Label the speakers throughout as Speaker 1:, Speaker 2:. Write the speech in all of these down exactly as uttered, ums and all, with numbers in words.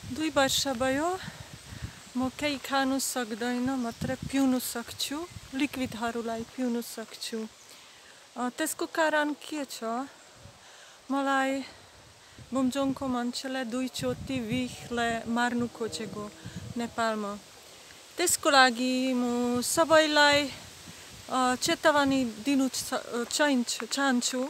Speaker 1: दुई वर्ष भयो म केही खानु सक्दैन, मात्र पिउनु सक्छु, लिक्विडहरूलाई पिउनु सक्छु। त्यसको कारण के छ? मलाई बुम्जोङको मान्छेले दुईचोटि विषले मार्नु खोजेको नेपालमा। त्यसको लागि म सबैलाई चेतावनी दिनु चाहन्छु।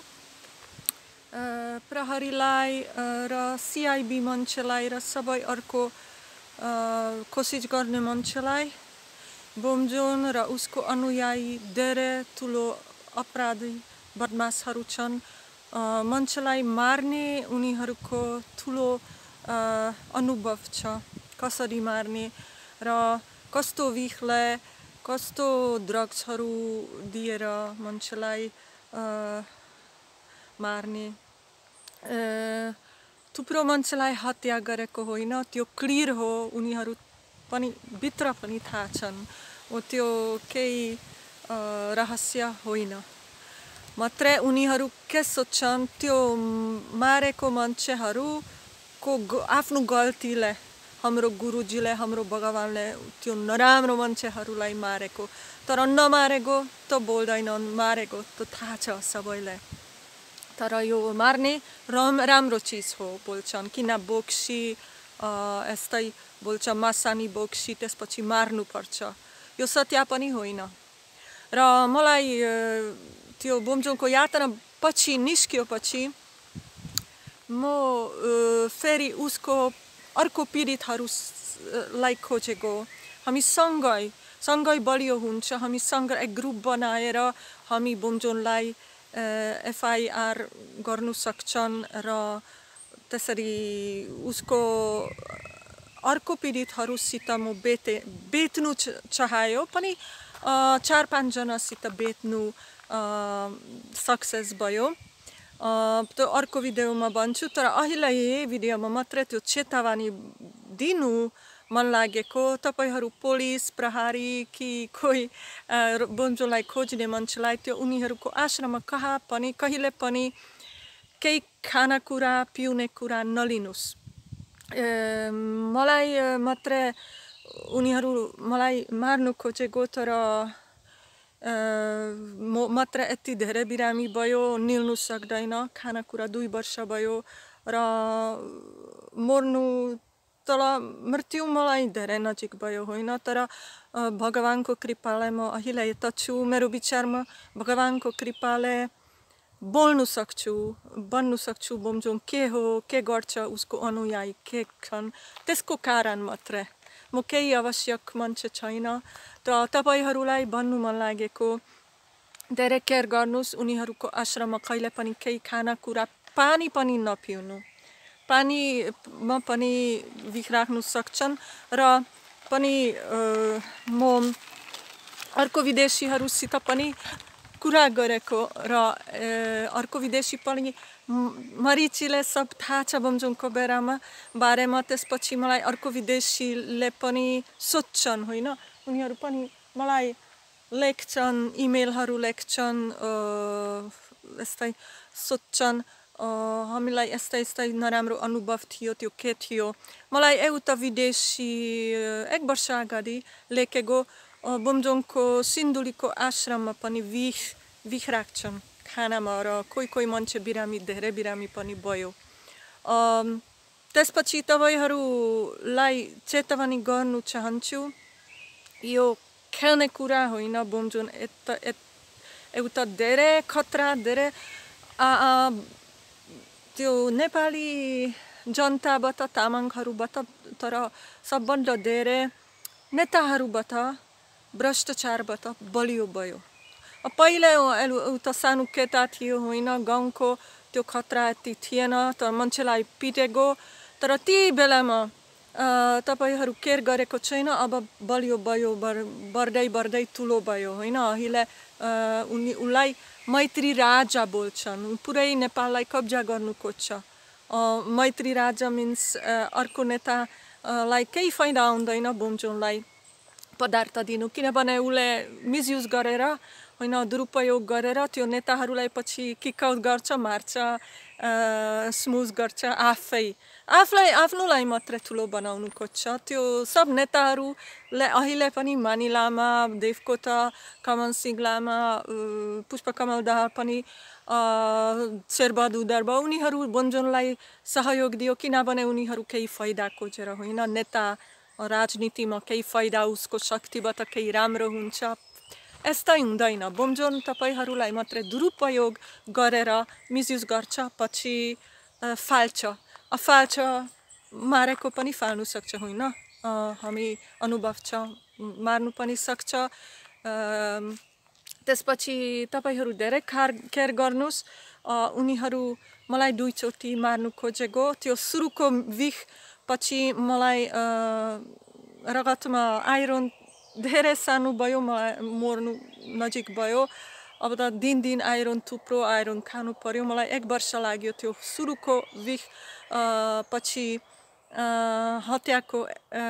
Speaker 1: प्रहरीलाई र सिआइबी मान्छेलाई र सबै अर्को कोसिस गर्ने मान्छेलाई बुम्जोङ र उसको अनुयायी धेरै ठुलो अपराधी बदमासहरू छन्। मान्छेलाई मार्ने उनीहरूको ठुलो अनुभव छ, कसरी मार्ने र कस्तो विषले कस्तो ड्रग्सहरू दिएर मान्छेलाई मार्ने। थुप्रो मान्छेलाई हत्या गरेको होइन, त्यो क्लियर हो, उनीहरू पनि भित्र पनि थाहा छन्, त्यो केही रहस्य होइन। मात्रै उनीहरू के सोच्छन्, त्यो मारेको मान्छेहरूको आफ्नो गल्तीले हाम्रो गुरुजीले हाम्रो भगवानले त्यो नराम्रो मान्छेहरूलाई मारेको, तर नमारेको त बोल्दैनन्, मारेको त थाहा छ सबैलाई। तर यो मार्ने राम्रो चिज हो बोल्छन्, किन बोक्सी यस्तै बोल्छ, मासानी बोक्सी त्यसपछि मार्नुपर्छ, यो सत्य पनि होइन। र मलाई त्यो बुम्जोङको यात्रा पछि निस्किएपछि म फेरि उसको अर्को पीडितहरूलाई खोजेको। हामी सँगै सँगै बलियो हुन्छ, हामी सँगै एक ग्रुप बनाएर हामी बुम्जोङलाई एफआइआर गर्नु सक्छन् र त्यसरी उसको अर्को पीडितहरूसित म बेते बेच्नु चाह्यो पनि चार पाँचजनासित बेच्नु सक्सेस भयो। त्यो अर्को भिडियोमा भन्छु, तर अहिले यही भिडियोमा मात्रै त्यो चेतावनी दिनु मन लागेको। तपाईहरू पुलिस प्रहरी कि कोही बुम्जोङलाई खोज्ने मान्छेलाई त्यो उनीहरूको आश्रममा कहाँ पनि कहिले पनि केही खानेकुरा पिउने कुरा नलिनुस्। मलाई मात्रै उनीहरू मलाई मार्नु खोजेको, तर म मात्र यति धेरै बिरामी भयो, निल्नु सक्दैन खानेकुरा, दुई वर्ष भयो र मर्नु तर मृत्यु मलाई धेरै नजिक भयो होइन, तर भगवानको कृपाले म अहिले यता छु। मेरो विचारमा भगवानको कृपाले बोल्नु सक्छु, बन्नु सक्छु बुम्जोङ के हो, के गर्छ, उसको अनुयायी के छन्, त्यसको कारण मात्रै। म केही आवश्यक मान्छे छैन। त तपाईहरूलाई भन्नु मन लागेको, धेरै केयर गर्नुस्, उनीहरूको आश्रममा कहिले पनि केही खानेकुरा, पानी पनि नपिउनु। पानीमा पनि विष राख्नु सक्छन्। र पनि म अर्को विदेशीहरूसित पनि कुरा गरेको र अर्को विदेशी पनि मरिचीले सब थाहा छ बुम्जोङको बेलामा बारेमा। त्यसपछि मलाई अर्को विदेशीले पनि सोध्छन् होइन, उनीहरू पनि मलाई लेख्छन्, इमेलहरू लेख्छन्, यस्तै सोध्छन् हामीलाई यस्तै यस्तै नराम्रो अनुभव थियो, त्यो के थियो। मलाई एउटा विदेशी एक वर्ष अगाडि लेखेको, बुम्जोङको सिन्धुलीको आश्रममा पनि विष विष राख्छन् खानामा र कोही कोही मान्छे बिरामी, धेरै बिरामी पनि भयो। त्यसपछि तपाईहरूलाई चेतावनी गर्नु चाहन्छु, यो खेल्ने कुरा होइन। बुम्जोङ एउटा धेरै खतरा, धेरै त्यो नेपाली जनताबाट, तामाङहरूबाट, तर सबभन्दा धेरै नेताहरूबाट, भ्रष्टाचारबाट बलियो भयो। पहिले एउटा सानो केटा थियो होइन, गाउँको त्यो खतरा यति थिएन, तर मान्छेलाई पिटेको, तर ती बेलामा तपाईहरू केयर गरेको छैन, अब बलियो भयो, बढ्दै बढ्दै ठुलो भयो होइन। अहिले उनी उसलाई मैत्री राजा बोल्छन्, पुरै नेपाललाई कब्जा गर्नु खोज्छ। मैत्री राजा मिन्स अर्को नेतालाई केही फाइदा आउँदैन बुम्जोङलाई पदार्थ दिनु, किनभने उसले मिसयुज गरेर होइन, दुरुपयोग गरेर त्यो नेताहरूलाई पछि किक आउट गर्छ, मार्छ, स्मुज गर्छ आफै आफूलाई आफ्नोलाई मात्रै ठुलो बनाउनु खोज्छ। त्यो सब नेताहरूले अहिले पनि मानी लामा, देवकोटा, कमल सिंह लामा, पुष्पकमल दाहाल पनि शेरबहादुर देउवा उनीहरू बोमजोनलाई सहयोग दियो किनभने उनीहरू केही फाइदा खोजेर होइन, नेता राजनीतिमा केही फाइदा उसको शक्तिबाट केही राम्रो हुन्छ यस्तै हुँदैन। बोमजोन तपाईहरूलाई मात्रै दुरुपयोग गरेर मिसयुज गर्छ, पछि फाल्छ फाल्छ मारेको पनि फाल्नु सक्छ होइन, हामी अनुभव छ, मार्नु पनि सक्छ। त्यसपछि तपाईहरू धेरै खार केयर गर्नुस्। उनीहरू मलाई दुईचोटि मार्नु खोजेको, त्यो सुरुको विख पछि मलाई रगतमा आइरन धेरै सानो भयो, मलाई मर्नु नजिक भयो। अब त दिन दिन आइरन थुप्रो आइरन खानु पर्यो, मलाई एक वर्ष लाग्यो त्यो सुरुको विख पछि हत्याको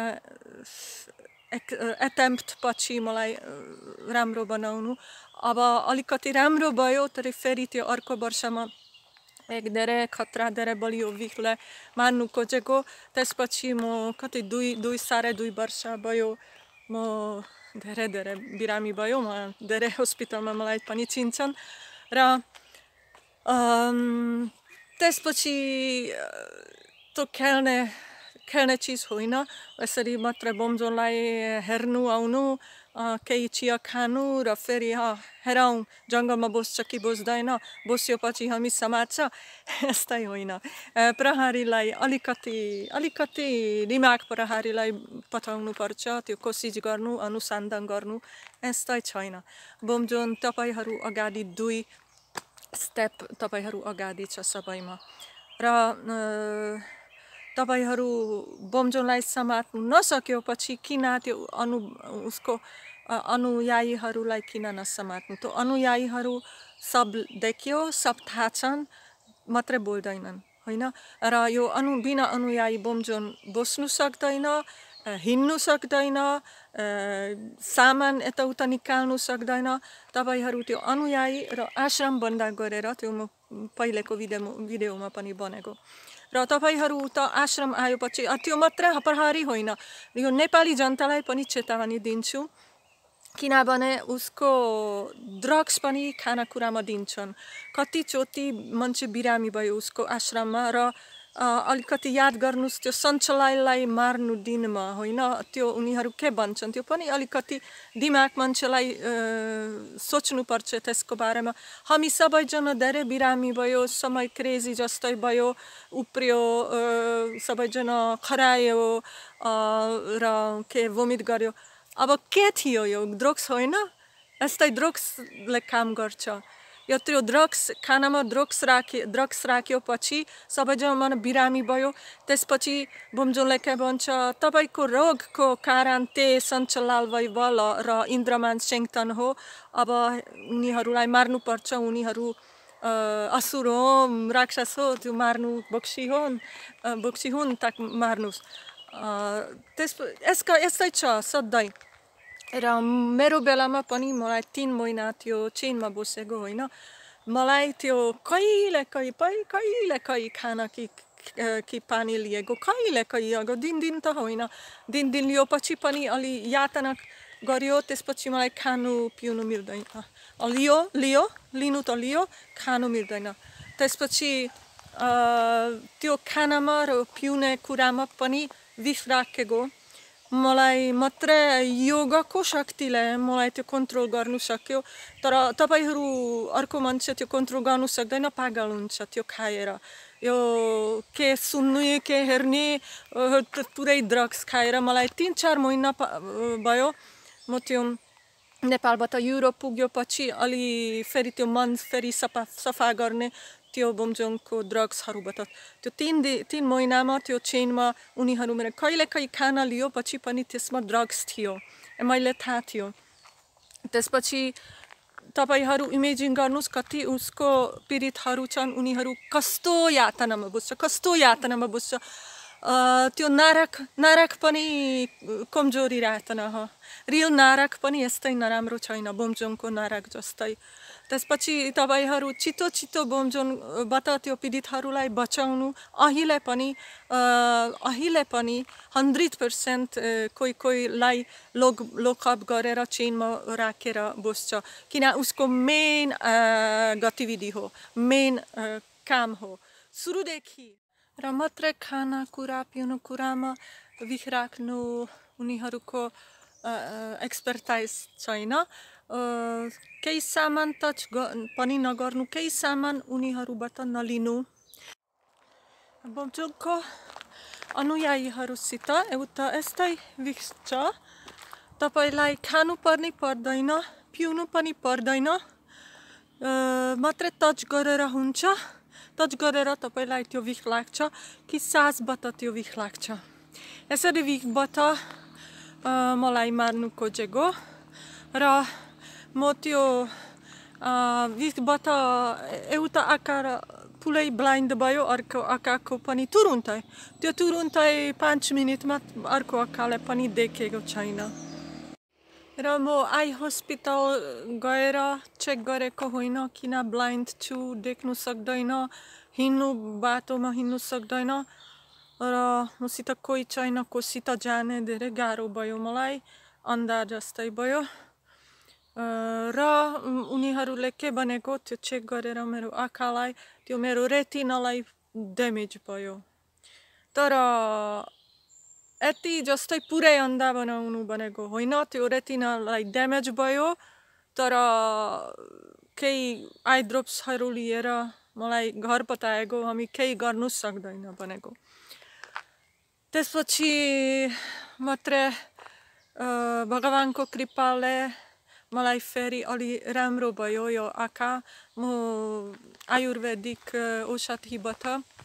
Speaker 1: एटेम्प्ट पछि मलाई राम्रो बनाउनु। अब अलिकति राम्रो भयो, तर फेरि त्यो अर्को वर्षमा एक धेरै खतरा धेरै बलियो विखलाई मार्नु खोजेको। त्यसपछि म कति दुई दुई साढे दुई वर्ष भयो म धेरै धेरै बिरामी भयो, म धेरै हस्पिटलमा मलाई पनि चिन्छन्। र त्यसपछि त्यो खेल्ने खेल्ने चिज होइन, यसरी मात्र बोमजोनलाई हेर्नु आउनु, केही चिया खानु र फेरि हेरौँ जङ्गलमा बस्छ कि बस्दैन, बस्योपछि हामी समात्छ यस्तै होइन। प्रहरीलाई अलिकति अलिकति दिमाग प्रहरीलाई पठाउनु पर्छ, त्यो कोसिस गर्नु, अनुसन्धान गर्नु, यस्तै छैन। बोमजोन तपाईहरू अगाडि दुई स्टेप तपाईहरू अगाडि छ सबैमा। र तपाईहरू बोमजोनलाई समात्नु नसक्यो पछि किन त्यो अनु उसको अनुयायीहरूलाई किन नसमात्नु? त्यो अनुयायीहरू सब देख्यो, सब थाहा छन्, मात्रै बोल्दैनन् होइन। र यो अनु बिना अनुयायी बोमजोन बस्नु सक्दैन, हिँड्नु सक्दैन, सामान यताउता निकाल्नु सक्दैन। तपाईहरू त्यो अनुयायी र आश्रम बन्द गरेर, त्यो म पहिलेको भिडियोमा भिडियोमा पनि भनेको। र तपाईहरू त आश्रम आएपछि त्यो मात्रै प्रहरी होइन, यो नेपाली जनतालाई पनि चेतावनी दिन्छु, किनभने उसको ड्रग्स पनि खानेकुरामा दिन्छन्। कतिचोटि मान्छे बिरामी भयो उसको आश्रममा, र अलिकति याद गर्नुस् त्यो सञ्चालयलाई मार्नु दिनमा होइन, त्यो उनीहरू के भन्छन् त्यो पनि अलिकति दिमाग मान्छेलाई सोच्नुपर्छ त्यसको बारेमा। हामी सबैजना धेरै बिरामी भयो, समय क्रेजी जस्तै भयो, उप्रियो, सबैजना खरायो र के भोमिट गर्यो। अब के थियो यो? ड्रग्स होइन? यस्तै ड्रग्सले काम गर्छ। यो त्यो ड्रग्स खानामा ड्रग्स राख्यो ड्रग्स राख्यो पछि सबैजना मन बिरामी भयो। त्यसपछि बोमजोनले के भन्छ, तपाईँको रोगको कारण त्यही सञ्चालय वैभव र इन्द्रमान सेङतन हो, अब उनीहरूलाई मार्नुपर्छ, उनीहरू असुर हो, राक्षस हो, त्यो मार्नु बक्सी हो बक्सी हुन् त मार्नुस्। त्यस यसका यस्तै छ सधैँ। र मेरो बेलामा पनि मलाई तीन महिना त्यो चेनमा बसेको होइन, मलाई त्यो कहिले कहीँ कहिले कहीँ खाना कि कि पानी लिएको, कहिले कहीँ अब दिन दिन त होइन, दिन दिन लियो पछि पनि अलि यातना गरियो। त्यसपछि मलाई खानु पिउनु मिल्दैन, लियो लियो लिनु त लियो, खानु मिल्दैन। त्यसपछि त्यो खानामा र पिउने कुरामा पनि विष राखेको। मलाई मात्रै योगको शक्तिले मलाई त्यो कन्ट्रोल गर्नु सक्यो, तर तपाईहरू अर्को मान्छे त्यो कन्ट्रोल गर्नु सक्दैन, पागल हुन्छ त्यो खाएर। यो के सुन्ने के हेर्ने पुरै ड्रग्स खाएर मलाई तिन चार महिना भयो। म त्यो नेपालबाट युरोप पुग्यो पछि अलि फेरि त्यो मन फेरि सफा सफा गर्ने त्यो बोमजोनको ड्रग्सहरूबाट त्यो तिन दि तिन महिनामा त्यो चेनमा उनीहरू मेरो कहिले कहीँ खाना लियो पछि पनि त्यसमा ड्रग्स थियो, मैले थाहा थियो। त्यसपछि तपाईहरू इमेजिन गर्नुस् कति उसको पीडितहरू छन्, उनीहरू कस्तो यातनामा बस्छ, कस्तो यातनामा बस्छ। त्यो नरक नरक पनि कमजोरी यातना हो, रियल नरक पनि यस्तै नराम्रो छैन बोमजोनको नरक जस्तै। त्यसपछि तपाईहरू छिटो छिटो बोमजोनबाट त्यो पीडितहरूलाई बचाउनु अहिले पनि अहिले पनि हन्ड्रेड पर्सेन्ट कोही कोहीलाई लोक लोकअप गरेर चेनमा राखेर बस्छ किन उसको मेन गतिविधि हो मेन काम हो सुरुदेखि र मात्रै खाना कुरा पिउनु कुरामा विख राख्नु उनीहरूको एक्सपर्टाइज छैन केही सामान टच पनि नगर्नु केही सामान उनीहरूबाट नलिनु बोमजोङको अनुयायीहरूसित एउटा यस्तै विख छ तपाईलाई खानु पर्ने पर्दैन पिउनु पनि पर्दैन मात्रै टच गरेर हुन्छ टच गरेर तपाईलाई त्यो विख लाग्छ कि सासबाट त्यो विख लाग्छ यसरी विखबाट मलाई मार्नु खोजेको र म त्यो विखबाट एउटा आकार पुरै ब्लाइन्ड भयो अर्को आँखाको पनि तुरुन्तै त्यो तुरुन्तै पाँच मिनटमा अर्को आँखालाई पनि देखेको छैन र म आई हस्पिटल गएर चेक गरेको होइन किन ब्लाइन्ड छु देख्नु सक्दैन हिँड्नु बाटोमा हिँड्नु सक्दैन र मसित कोही छैन कोसित जाने धेरै गाह्रो भयो मलाई अन्धा जस्तै भयो र उनीहरूले के भनेको त्यो चेक गरेर मेरो आँखालाई त्यो मेरो रेटिनालाई ड्यामेज भयो तर यति जस्तै पुरै अन्धा बनाउनु भनेको होइन त्यो रेटिनालाई ड्यामेज भयो तर केही आई ड्रप्सहरू लिएर मलाई घर पठाएको हामी केही गर्नु सक्दैन भनेको त्यसपछि मात्रै भगवानको कृपाले मलाई फेरि अलि राम्रो भयो यो आँखा म आयुर्वेदिक औषधिबाट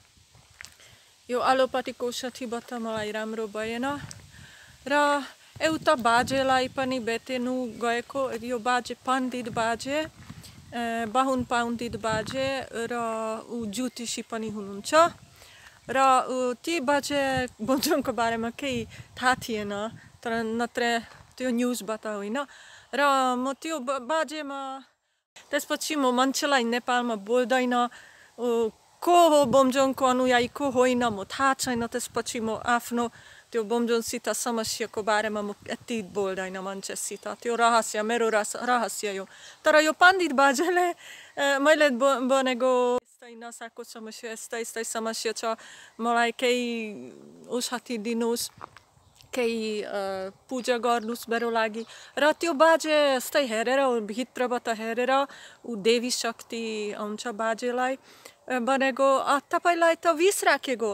Speaker 1: यो एलोप्याथिक औषधिबाट मलाई राम्रो भएन र एउटा बाजेलाई पनि भेट्नु गएको यो बाजे पण्डित बाजे बाहुन पण्डित बाजे र ऊ ज्योतिषी पनि हुनुहुन्छ र ती बाजे बोमजोङको बारेमा केही थाहा थिएन तर नत्र त्यो न्युजबाट होइन र म त्यो बाजेमा त्यसपछि म मान्छेलाई नेपालमा बोल्दैन को हो बोमजोङको अनुयायी को होइन म थाहा छैन त्यसपछि म आफ्नो त्यो बोमजोङसित समस्याको बारेमा म यति बोल्दैन मान्छेसित त्यो रहस्य मेरो रहस्य हो तर यो पण्डित बाजेले मैले भनेको यस्तै नसाको समस्या यस्तै यस्तै समस्या छ मलाई केही औषधि दिनुहोस् केही पूजा गर्नुहोस् मेरो लागि र त्यो बाजे यस्तै हेरेर भित्रबाट हेरेर ऊ देवी शक्ति आउँछ बाजेलाई भनेको तपाईलाई त विष राखेको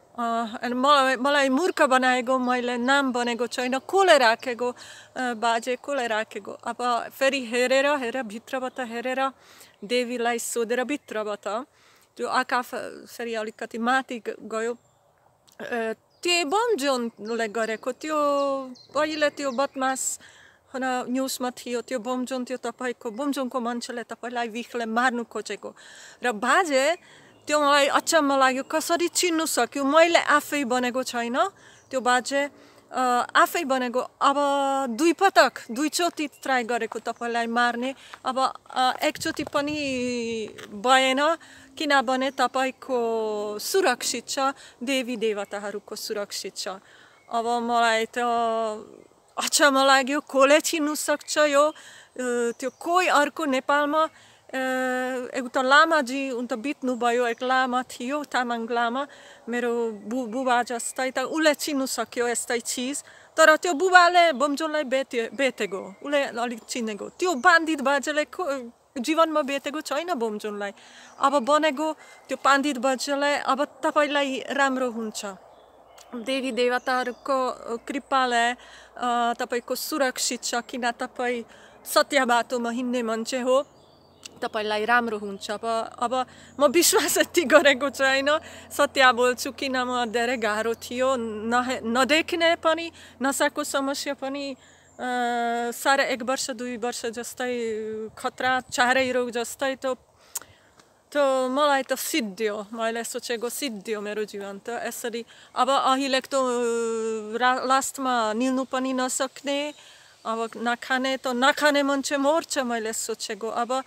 Speaker 1: मलाई मूर्ख बनाएको मैले नाम भनेको छैन कसले राखेको बाजे कसले राखेको अब फेरि हेरेर हेरेर भित्रबाट हेरेर देवीलाई सोधेर भित्रबाट त्यो आँखा फेरि अलिकति माथि गयो त्यो बोमजोङले गरेको त्यो पहिले त्यो बदमास न्युजमा थियो त्यो बोमजोङ त्यो तपाईँको बोमजोङको मान्छेले तपाईँलाई विखले मार्नु खोजेको र बाजे त्यो मलाई अचम्म लाग्यो कसरी चिन्नु सक्यो मैले आफै बनेको छैन त्यो बाजे आफै बनेको अब दुई पटक दुईचोटि ट्राई गरेको तपाईँलाई मार्ने अब एकचोटि पनि भएन किनभने तपाईँको सुरक्षित छ देवी देवताहरूको सुरक्षित छ अब मलाई त अचम्म लाग्यो कसले चिन्नु सक्छ यो त्यो कोही अर्को नेपालमा एउटा लामाजी उनी त बित्नु भयो एक लामा थियो तामाङ लामा मेरो बु बुबा जस्तै त उसले चिन्नु सक्यो यस्तै चिज तर त्यो बुबाले बोमजोङलाई बेते बेतेको उसले अलिक चिनेको त्यो पण्डित बाजेले जीवनमा बेतेको छैन बोमजोङलाई अब बनेको त्यो पण्डित बाजेलाई अब तपाईँलाई राम्रो हुन्छ देवी देवताहरूको कृपाले तपाईँको सुरक्षित छ किन तपाईँ सत्य बाटोमा हिँड्ने मान्छे हो तपाईलाई राम्रो हुन्छ अब अब म विश्वास यति गरेको छैन सत्य बोल्छु किन म धेरै गाह्रो थियो नहे नदेख्ने पनि नसाको समस्या पनि साढे एक वर्ष दुई वर्ष जस्तै खतरा चारै रोग जस्तै त त मलाई त सिद्धियो मैले सोचेको सिद्धियो मेरो जीवन त यसरी अब अहिले त लास्टमा निल्नु पनि नसक्ने अब नखाने त नखाने मान्छे मर्छ मैले सोचेको अब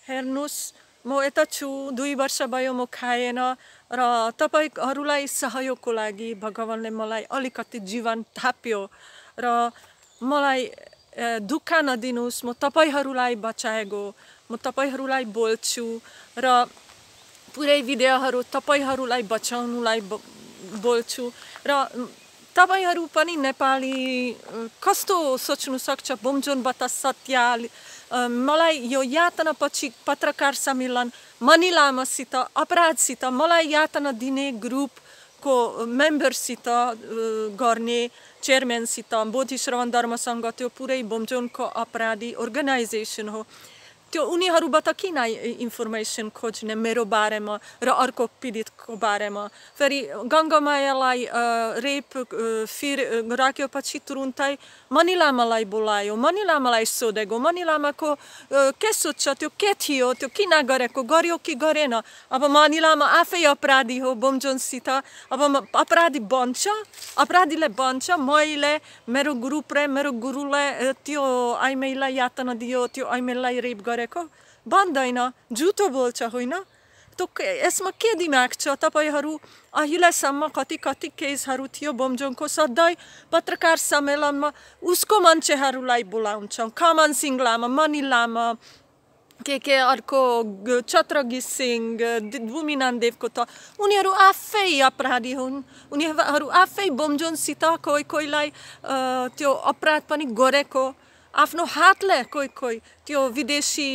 Speaker 1: हेर्नुस्, म यता छु, दुई वर्ष भयो म खाएन र तपाईहरूलाई सहयोगको लागि भगवानले मलाई अलिकति जीवन थाप्यो र मलाई दुःख नदिनुस्, म तपाईहरूलाई बचाएको, म तपाईहरूलाई बोल्छु र पुरै भिडियोहरू तपाईँहरूलाई बचाउनुलाई बोल्छु र तपाईहरू पनि नेपाली कस्तो सोच्नु सक्छ बोमजोनबाट सत्य मलाई यो यातना पछि पत्रकार सम्मेलन मणि लामासित अपराधसित मलाई यातना दिने ग्रुपको मेम्बरसित गर्ने चेयरम्यानसित बोधि श्रवण धर्म सङ्घ त्यो पुरै बोमजोनको अपराधी अर्गनाइजेसन हो त्यो उनीहरूबाट किन इन्फर्मेसन खोज्ने मेरो बारेमा र अर्को पीडितको बारेमा फेरि गङ्गामायालाई रेप फिर राखेपछि तुरुन्तै मणि लामालाई बोलायो मणि लामालाई सोधेको मणि लामाको के सोध्छ त्यो के थियो त्यो किन गरेको गर्यो कि गरेन अब मणि लामा आफै अपराधी हो बोमजोनसित अब अपराधी बन्छ अपराधीले बन्छ मैले मेरो ग्रुप र मेरो गुरुले त्यो आइमेललाई यातना दियो त्यो आइमेललाई रेप गरे बन्दैन झुटो बोल्छ होइन त्यो यसमा के दिमाग छ तपाईहरू अहिलेसम्म कति कति केसहरू थियो बोमजोङको सधैँ पत्रकार सम्मेलनमा उसको मान्छेहरूलाई बोलाउँछौँ खमन सिंह लामा मणि लामा के के अर्को छत्रगी सिंह भूमिनान देवको त उनीहरू आफै अपराधी हुन् उनीहरू आफै बोमजोनसित कोही कोहीलाई त्यो अपराध पनि गरेको आफ्नो हातले कोही कोही त्यो विदेशी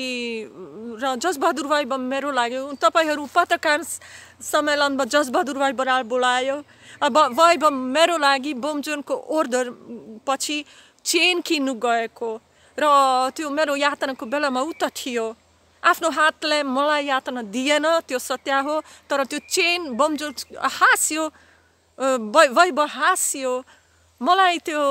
Speaker 1: र जसबहादुर भाइ मेरो लाग्यो तपाईहरू पत्रकार सम्मेलनमा जसबहादुर भाइ बराल बोलायो अब भाइ मेरो लागि बोमजोनको अर्डर पछि चेन किन्नु गएको र त्यो मेरो यातनाको बेलामा उता थियो आफ्नो हातले मलाई यातना दिएन त्यो सत्य हो तर त्यो चेन बोमजोन हाँस्यो भाइ हाँस्यो मलाई त्यो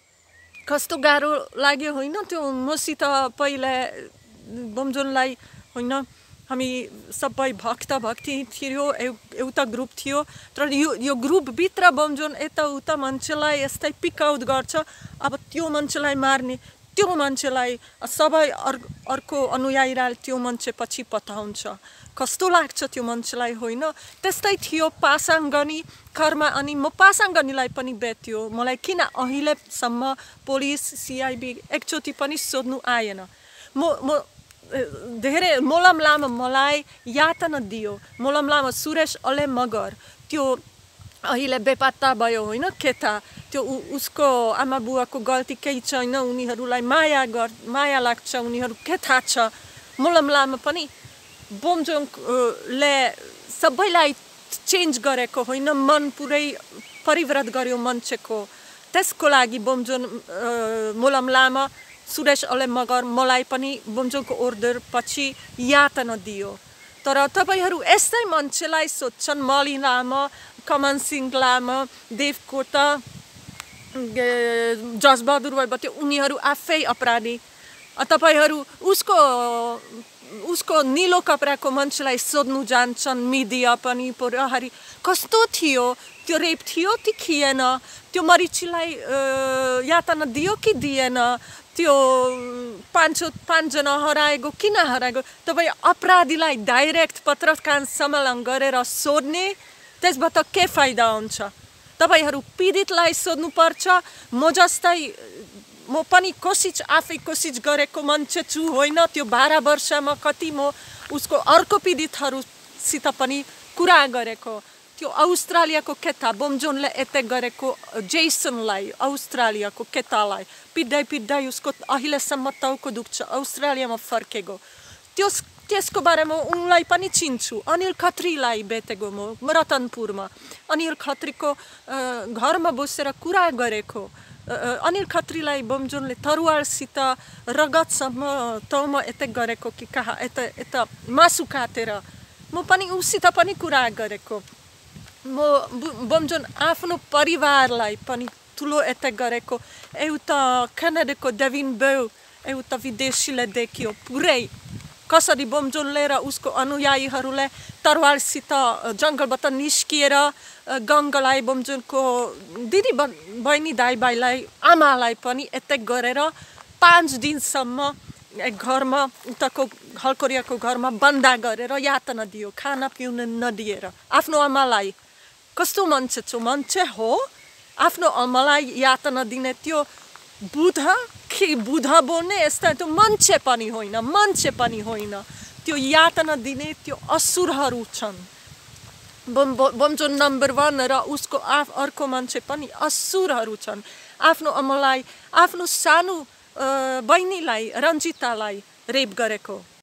Speaker 1: कस्तो गाह्रो लाग्यो होइन त्यो मसित पहिले बोमजोनलाई होइन हामी सबै भक्त भक्ति थियो एउटा ग्रुप थियो तर यो यो ग्रुपभित्र बोमजोन यताउता मान्छेलाई यस्तै पिकआउट गर्छ अब त्यो मान्छेलाई मार्ने त्यो मान्छेलाई सबै अर्को अनुयायीलाई त्यो मान्छे पछि पठाउँछ कस्तो लाग्छ त्यो मान्छेलाई होइन त्यस्तै थियो पासाङ्गनी कर्मा अनि म पासाङ्गनीलाई पनि भेट्यो मलाई किन अहिलेसम्म पुलिस सिआइबी एकचोटि पनि सोध्नु आएन म म धेरै मोलम लामा मलाई यातना दियो मोलम लामा सुरेश अले मगर त्यो अहिले बेपत्ता भयो होइन केटा त्यो उसको आमा बुवाको गल्ती केही छैन उनीहरूलाई माया गर माया लाग्छ उनीहरू के थाहा छ मोलम लामा पनि बोमजोङले सबैलाई चेन्ज गरेको होइन मन पुरै परिवर्तन गर्यो मान्छेको त्यसको लागि बोमजोन मोलम लामा सुरेश अले मगर मलाई पनि बोमजोङको अर्डर पछि यातना दियो तर तपाईहरू यस्तै मान्छेलाई सोध्छन् मणि लामा कमन सिंह लामा देवकोटा जसबहादुर भाइ त्यो उनीहरू आफै अपराधी तपाईहरू उसको उसको निलो कपडाको मान्छेलाई सोध्नु जान्छन् मिडिया पनि प्रहरी कस्तो थियो त्यो रेप थियो कि थिएन त्यो मरिचीलाई यातना दियो कि दिएन त्यो पाँच पाँचजना हराएको किन हराएको तपाईँ अपराधीलाई डाइरेक्ट पत्रकार सम्मेलन गरेर सोध्ने त्यसबाट के फाइदा हुन्छ तपाईहरू पीडितलाई सोध्नुपर्छ म जस्तै म पनि कोसिस आफै कोसिस गरेको मान्छे छु होइन त्यो बाह्र वर्षमा कति म उसको अर्को पीडितहरूसित पनि कुरा गरेको त्यो अस्ट्रेलियाको केटा बोमजोनले एट्याक गरेको जेसनलाई अस्ट्रेलियाको केटालाई पिट्दै पिट्दै उसको अहिलेसम्म टाउको दुख्छ अस्ट्रेलियामा फर्केको त्यो त्यसको बारेमा उनलाई पनि चिन्छु अनिल खत्रीलाई भेटेको म रतनपुरमा अनिल खत्रीको घरमा बसेर कुरा गरेको अनिल खत्रीलाई बोमजोनले तरुवारसित रगतसम्म टाउमा एट्याक गरेको कि कहाँ यता यता मासु काटेर म पनि उसित पनि कुरा गरेको म बोमजोन आफ्नो परिवारलाई पनि ठुलो एट्याक गरेको एउटा क्यानाडाको डेभिन बेउ एउटा विदेशीले देखियो पुरै कसरी बोमजोनले र उसको अनुयायीहरूले तरवारसित जङ्गलबाट निस्किएर गङ्गालाई बोमजोनको दिदी बहिनी दाइ भाइलाई आमालाई पनि एट्याक गरेर पाँच दिनसम्म घरमा उताको हलकोरियाको घरमा बन्दा गरेर यातना दियो, खाना पिउन नदिएर। आफ्नो आमालाई कस्तो मान्छे छु, मान्छे हो आफ्नो आमालाई यातना दिने, त्यो बुद्ध कि बुद्ध बोल्ने यस्ता, त्यो मान्छे पनि होइन, मान्छे पनि होइन। त्यो यातना दिने त्यो असुरहरू छन्। बमजोन नम्बर वान र उसको आफ अर्को मान्छे पनि असुरहरू छन्। आफ्नो आमालाई, आफ्नो सानो बहिनीलाई, रन्जितालाई रेप गरेको।